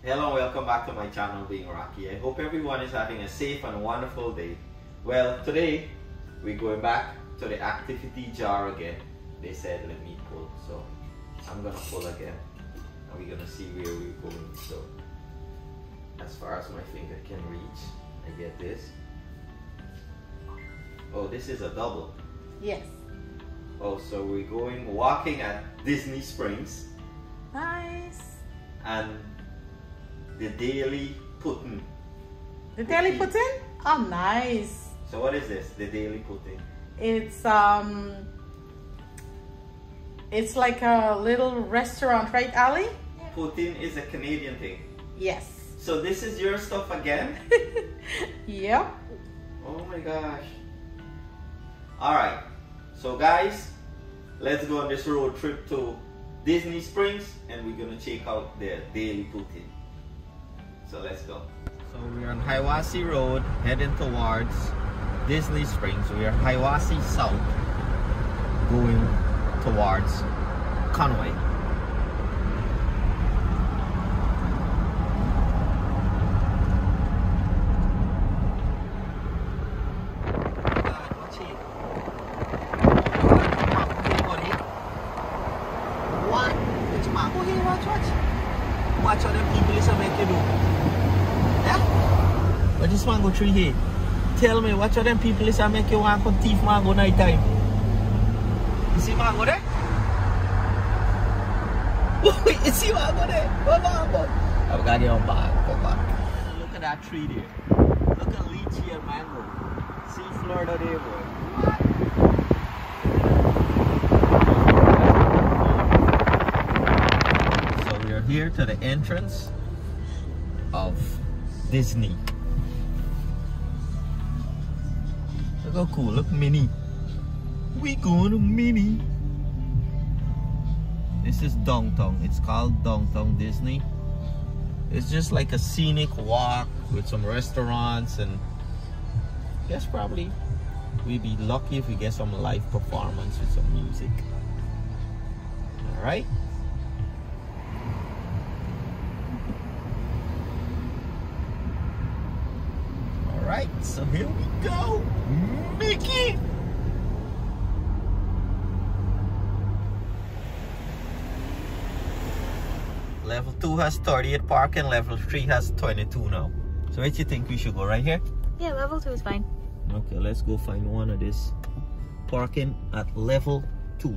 Hello and welcome back to my channel, Being Rocky. I hope everyone is having a safe and wonderful day. Well, today we're going back to the activity jar again. They said let me pull, so I'm gonna pull again and we're gonna see where we're going. So as far as my finger can reach, I get this. Oh, this is a double. Yes. Oh, so we're going walking at Disney Springs. Nice. And the Daily Poutine. The Daily Poutine? Oh, nice. So what is this? The Daily Poutine? It's like a little restaurant, right, Ali? Poutine is a Canadian thing. Yes. So this is your stuff again? Yep. Oh my gosh. Alright. So guys, let's go on this road trip to Disney Springs and we're gonna check out the Daily Poutine. So let's go. So we're on Hiawassee Road heading towards Disney Springs. We are Hiawassee South going towards Conway. Watch how them people is make you do. Yeah? But this mango tree here. Tell me, watch how them people is make you want to thief mango night time. You see mango there? Wait, you see mango there? Go mango. I've got your back. Go back. Look at that tree there. Look at lychee and mango. See Florida there, boy. Here to the entrance of Disney. Look how cool, look mini. We going to mini. This is downtown. It's called Downtown Disney. It's just like a scenic walk with some restaurants and I guess probably we'd be lucky if we get some live performance with some music. Alright. Alright, so here we go, Mickey! Level 2 has 38 parking, level 3 has 22 now. So where do you think we should go, right here? Yeah, level 2 is fine. Okay, let's go find one of this parking at level 2.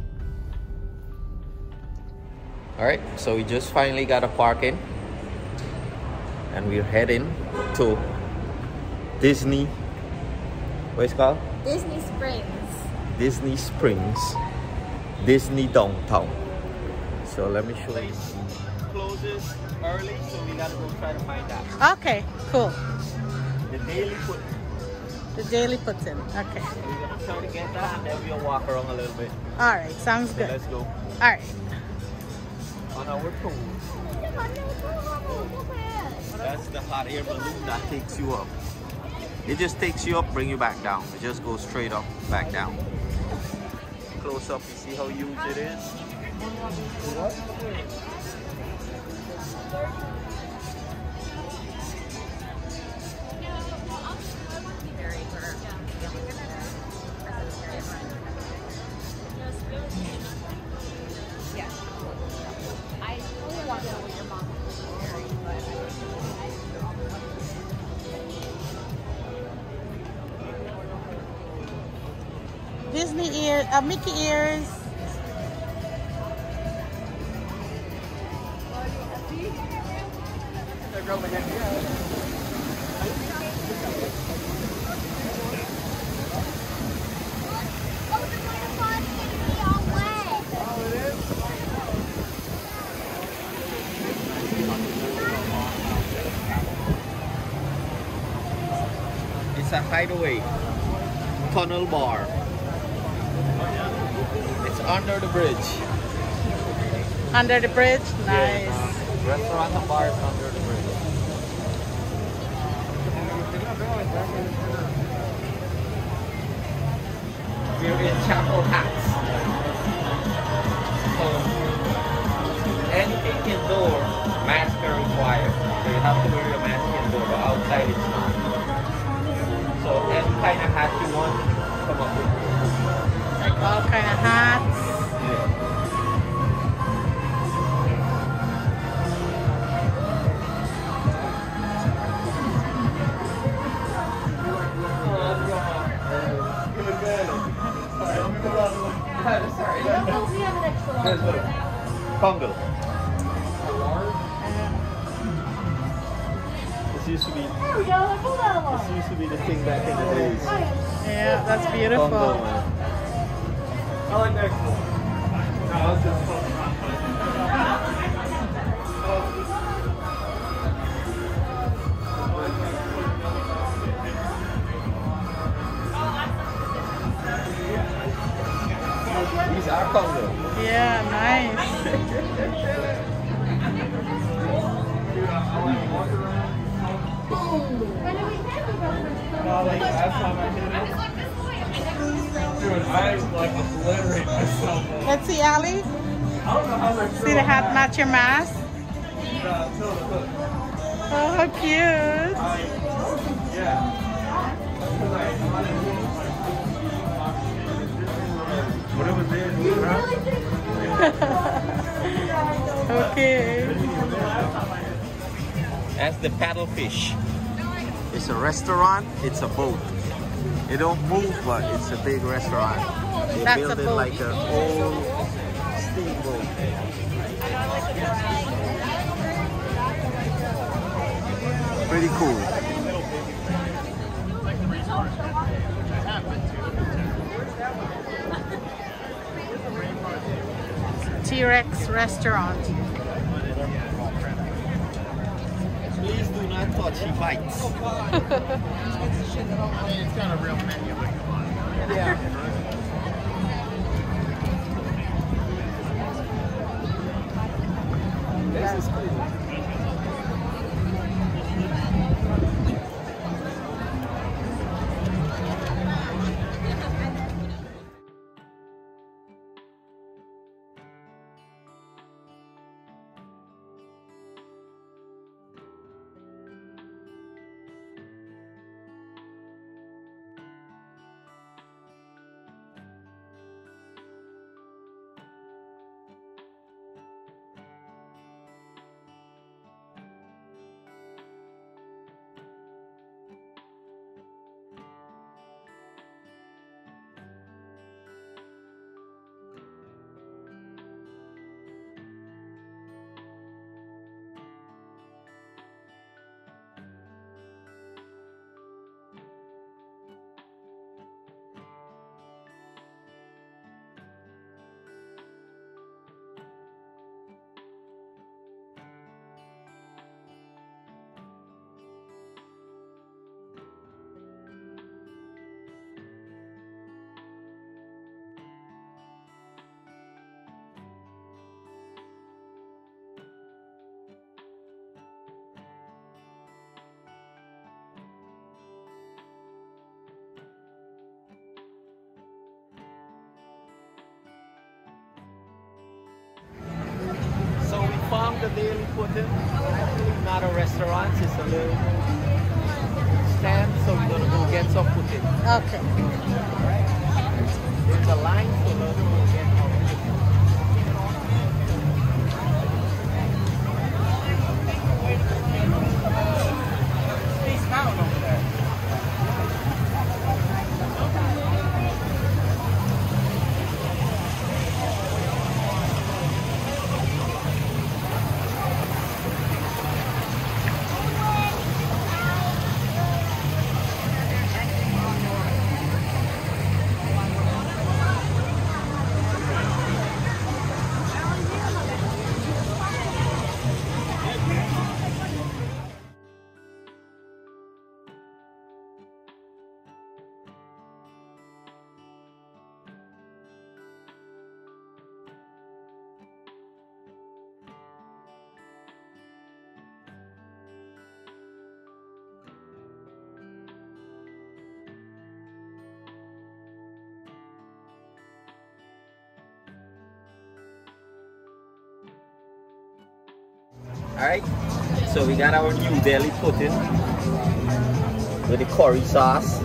Alright, so we just finally got a parking and we're heading to Disney, what's it called? Disney Springs. Disney Springs. Disney Downtown. So let me show you. Closes early, so we gotta go try to find that. Okay, cool. The Daily Poutine. The Daily Poutine. Okay. So we're gonna try to get that and then we'll walk around a little bit. Alright, sounds So good. let's go. Alright. On our toes. That's the hot air balloon that takes you up. It just takes you up, bring you back down. It just goes straight up, back down. Close up, you see how huge it is? Disney ears, Mickey ears. It's a hideaway tunnel bar. It's under the bridge. Under the bridge? Nice. Yeah, restaurant and bars under the bridge. We're in chapel hats. So anything indoor, mask are required. you have to wear your mask indoor, but outside it's not. So any kind of hat you want, come up with. Like all kind of hats. Yeah. Sorry. We have an extra large. Congo. This used to be. There we go. I pulled out one. This used to be the thing back in the days. Yeah, that's beautiful. Congo, man. I like that one. No, it's just fun. These are Congo. Yeah, nice. Like last time I did it, dude, I like obliterate myself. Let's see, Ali. I don't know how they're See the hat match your mask? till the hook. Oh, how cute. Yeah. Whatever it is, Okay. That's the paddlefish. It's a restaurant, it's a boat. It don't move, but it's a big restaurant. They That's build a it boat. like an old steamboat. Pretty cool. T-Rex restaurant. Please do not touch, he bites. it's got a real menu, but come on. Yeah. This is cool. So we found the Daily Poutine. Actually not a restaurant, it's a little stand, so we're gonna go get some poutine. Okay. There's a line, so let's go get our Space Mountain over there. All right. So we got our new Daily Poutine with the curry sauce.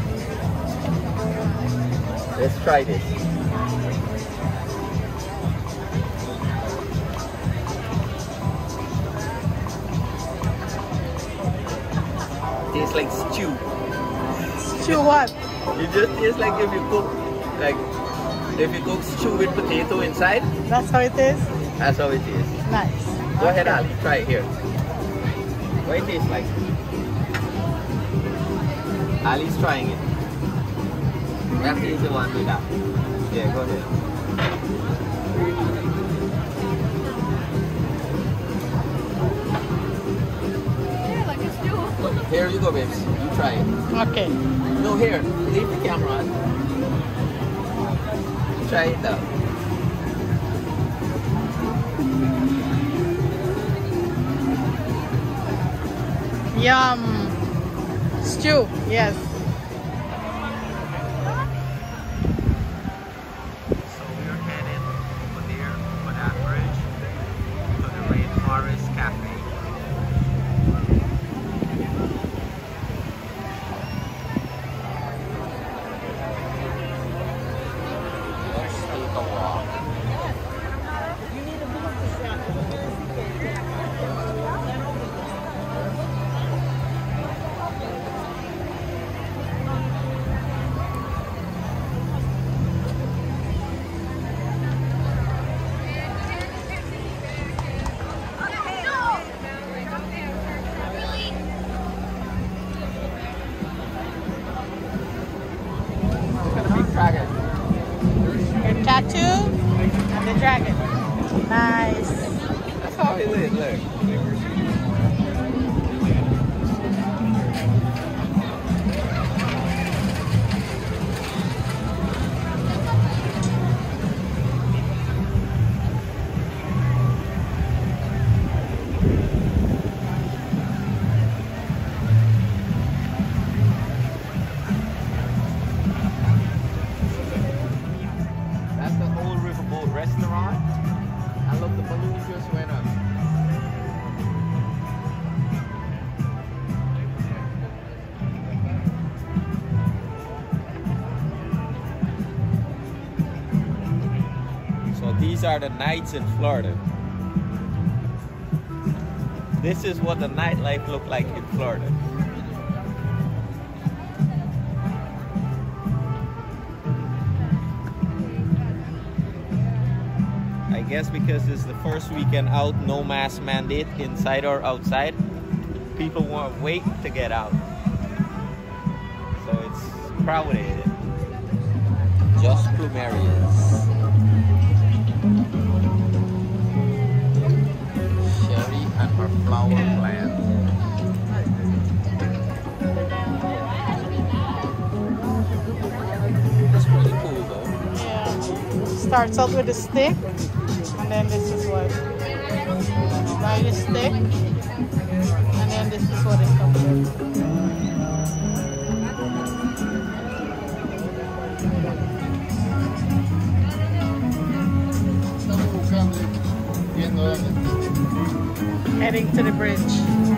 Let's try this. Tastes like stew. Stew what? It just tastes like if you cook, like if you cook stew with potato inside. That's how it is? That's how it is. Nice. Go ahead, Ali. Try it here. What it tastes like? Ali's trying it. That is the one with that. Yeah, go ahead. Yeah, like a stew. Here you go, babes. You try it. Okay. No, here. Leave the camera on. Try it out. Yum. Stew, yes. So we're headed over there for that bridge to the Rainforest Cafe. Let's take a walk. Dragon. Your tattoo and the dragon. Nice. That's how it is, look. That's the old Riverboat restaurant. I love the balloon just went up. So these are the nights in Florida. This is what the nightlife looked like in Florida. I guess because it's the first weekend out, no mask mandate inside or outside, people won't wait to get out. So it's crowded. Just plumerias. Sherry and her flower plant. That's pretty cool though. Yeah. Starts out with a stick, and then this is what. Buy your stick, and then this is what it comes with. Heading to the bridge.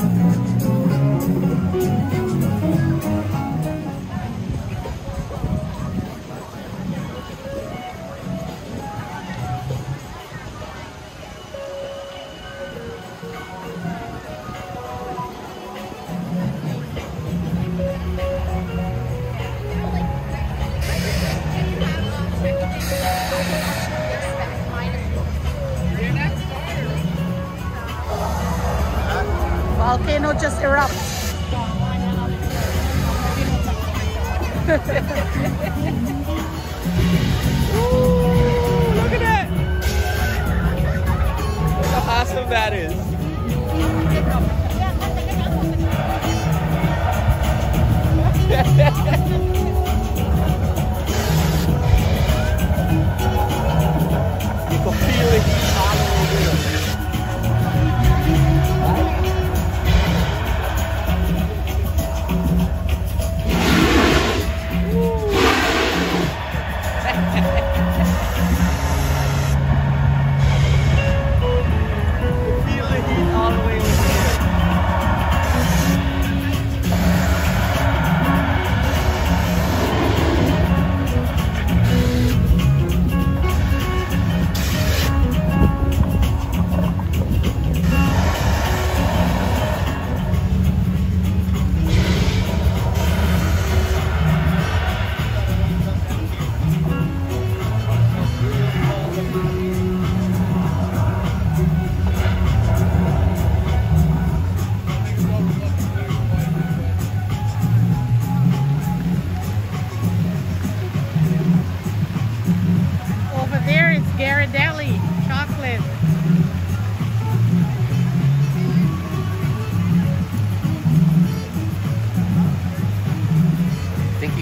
Volcano just erupts. Ooh, look at that! Look how awesome that is. You can feel it all over you. Feel the heat all the way over here.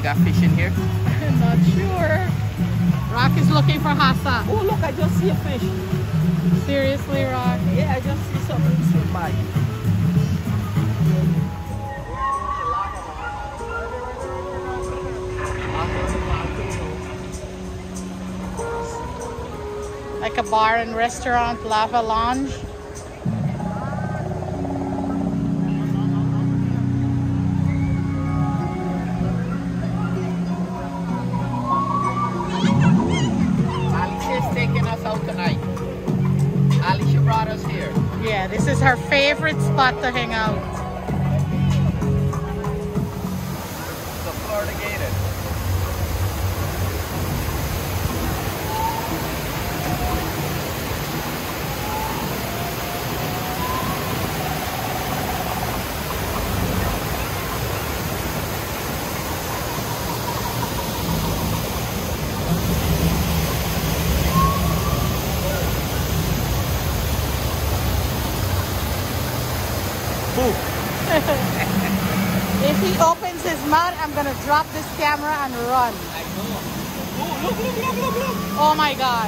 got fish in here? Not sure. Rock is looking for Hassa. Oh, look, I just see a fish. Seriously, Rock? Yeah, I just see something swim by. Like a bar and restaurant, lava lounge. Alicia's taking us out tonight. Alicia brought us here. Yeah, this is her favorite spot to hang out. The Florida Gator. If he opens his mouth, I'm gonna drop this camera and run. I know. Oh, look, look, look, look, look. Oh my God.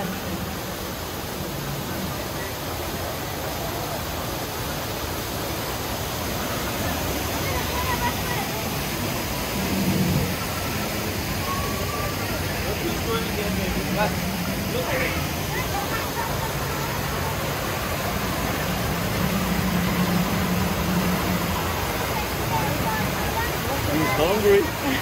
Look at it. He's hungry.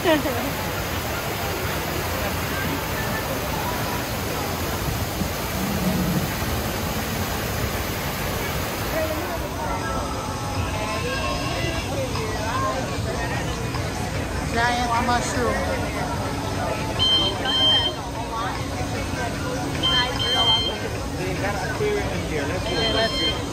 Giant mushroom. They got an aquarium in here. Let's go. Okay, let's go.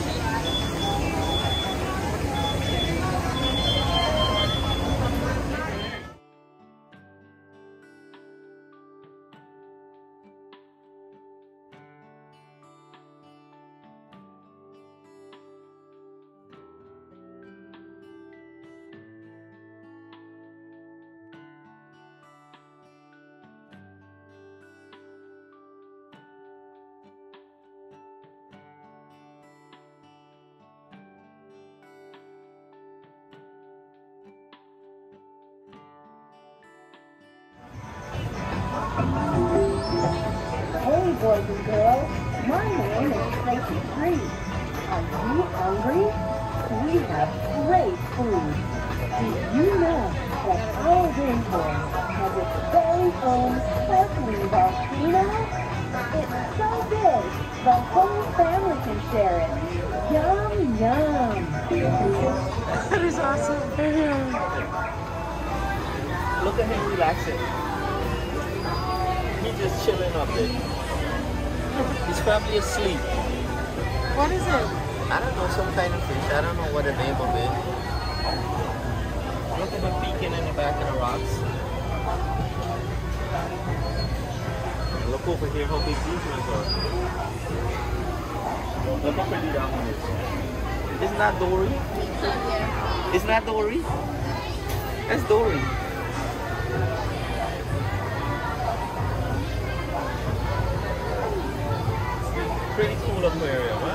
Hey, boys and girls. My name is Tracy Tree. Are you hungry? We have great food. Did you know that our rainforest has its very own sparkling volcano? It's so big, the whole family can share it. Yum, yum. That is awesome. Look at him relaxing. He's just chilling up there. He's probably asleep. What is it? I don't know, some kind of fish. I don't know what the name of it. Look at him peeking in the back of the rocks. Look over here how big these ones are. Look how pretty that one is. Isn't that Dory? Isn't that Dory? That's Dory. Pretty cool aquarium, huh?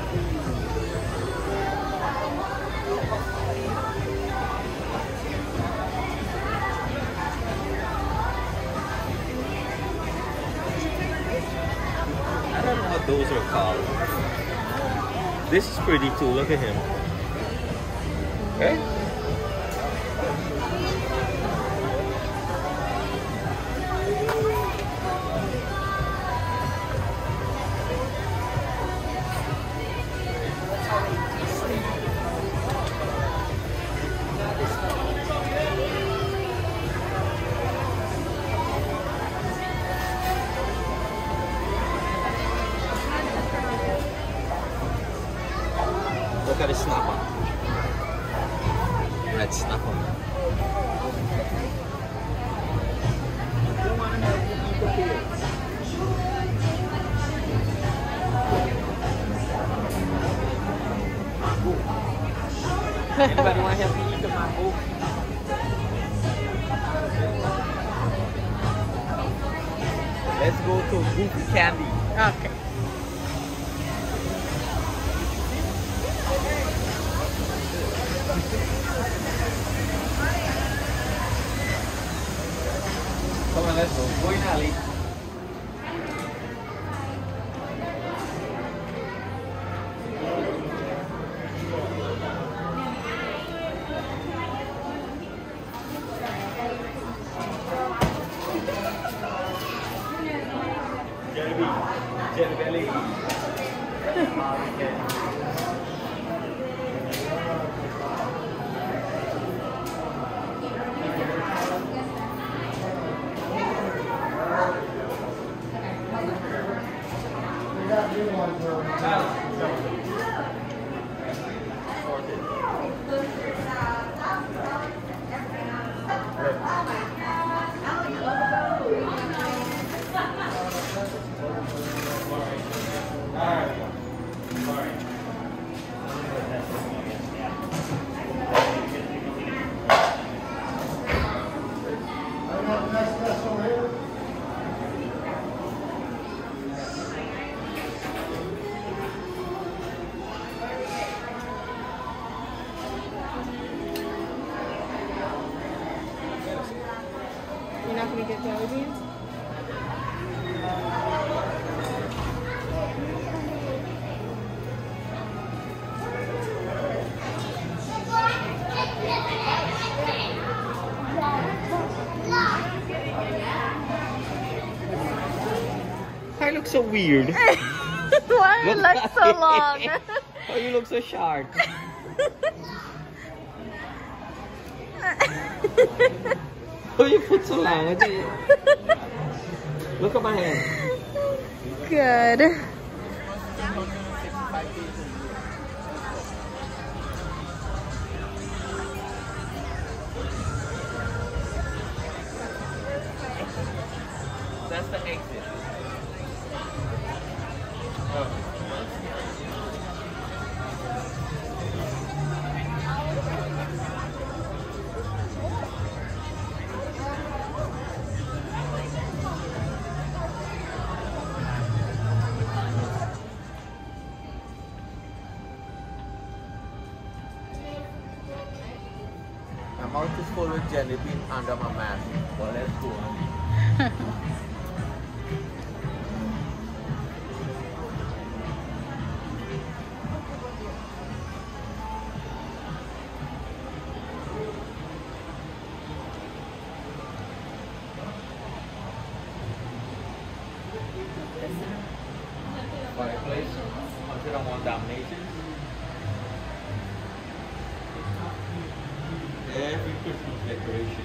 I don't know what those are called. This is pretty too. Look at him. Okay? Look at the snapper. Red snapper. They want to help you eat the fish. Anybody want to help me eat the mango? Let's go to Goofy Candy. Okay. Come on, let's go. Go in alley. Jelly belly. You're not gonna get jelly beans? I look so weird. Why you look so long? Oh, you look so sharp. Oh, you put so long. Look at my hand. Good. That's the exit. My mouth is full with jelly bean under my mask. Well, let's go on. Fireplace. Consider one domination. Every Christmas decoration.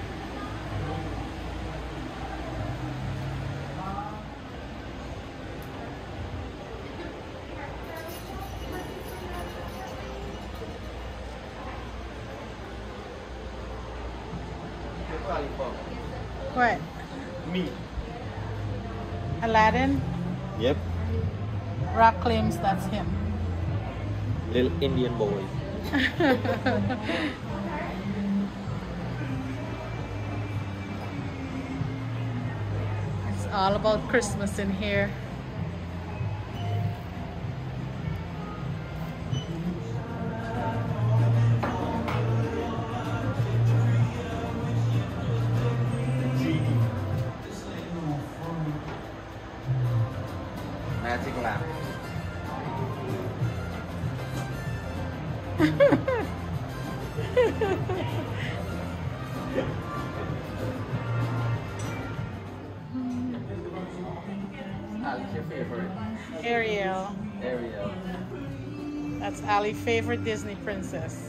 What? Me. Aladdin? Yep. Rock claims that's him. Little Indian boy. It's all about Christmas in here. Magic lamp. What's your favorite? Ariel. Ariel. That's Ali's favorite Disney princess.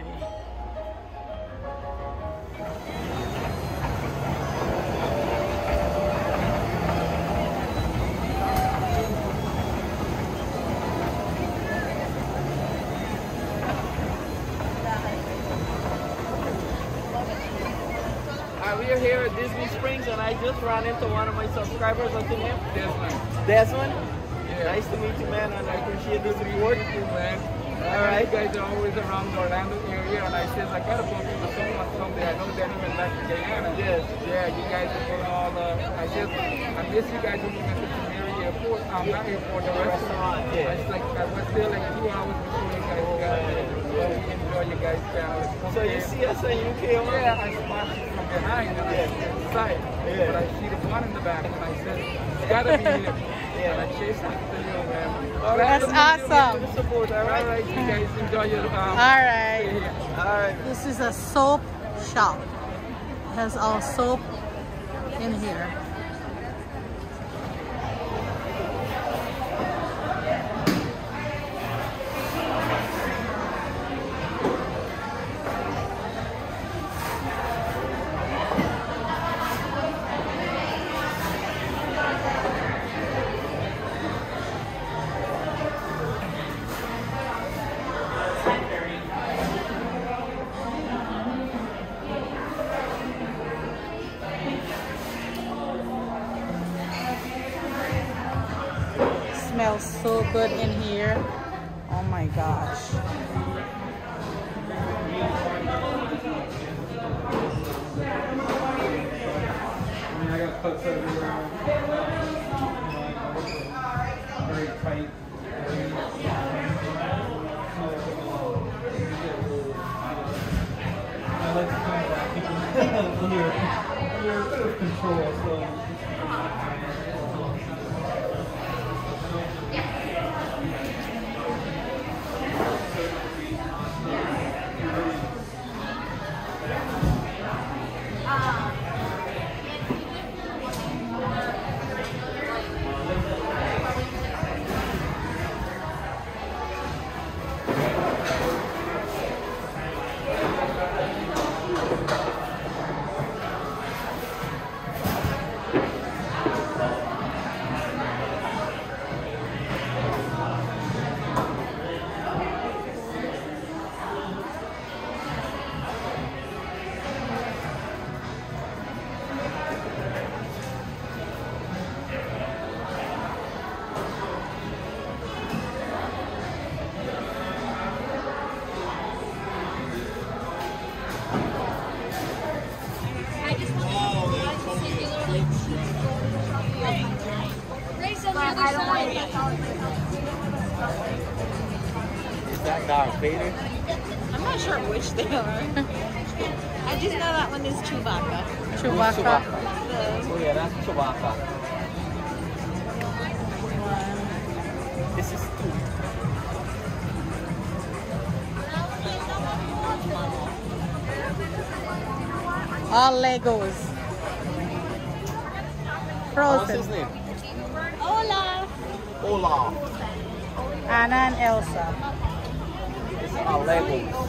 We are here at Disney Springs, and I just ran into one of my subscribers. What's your name? Desmond. Desmond? Yeah. Nice to meet you, man, and I appreciate the support. Thank you, man. All right. You guys are always around the Orlando area, and I said I gotta bump into someone someday. I know Denny went back to Guyana. Yes. Yeah, you guys are doing all the. I miss you guys when you went to the Mary Airport. Not airport, the restaurant. Yeah. It's like I was there like 2 hours before you guys got there. Well, we enjoy you guys' channel. So you see us in UK? Yeah, I spotted you from behind and I see the side. Yeah. But I see the one in the back and I said, it's gotta be him. Yeah. And I chased after you, man. That's awesome. The support, all right? All right, you guys enjoy your All right. stay here. All right. This is a soap shop. It has all soap in here. Smells so good in here. Oh my gosh. I got cuts everywhere. Very tight. I like to kind of keep it under a bit of control. So. Is that Darth Vader? I'm not sure which they are. I just know that one is Chewbacca. Chewbacca. Oh yeah, that's Chewbacca. This is two. All Legos. What's his Frozen. name? Hola! Olaf. Anna and Elsa. This is our Legos.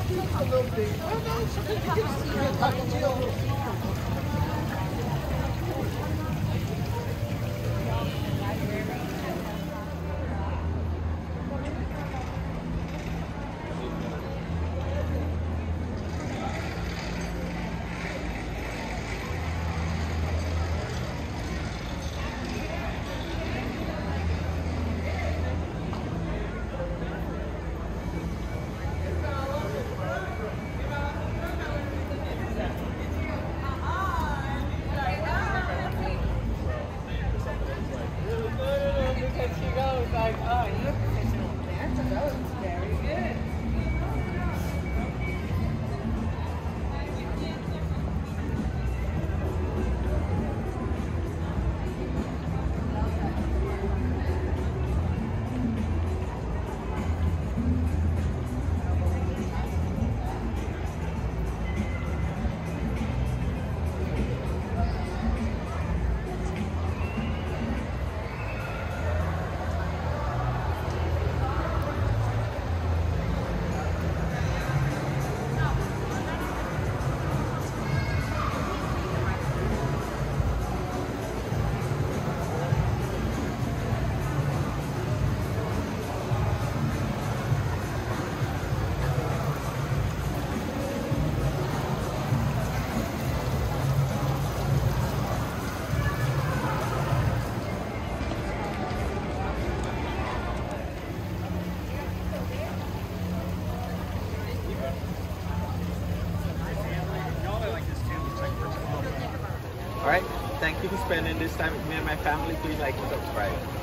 Alright, thank you for spending this time with me and my family. Please like and subscribe.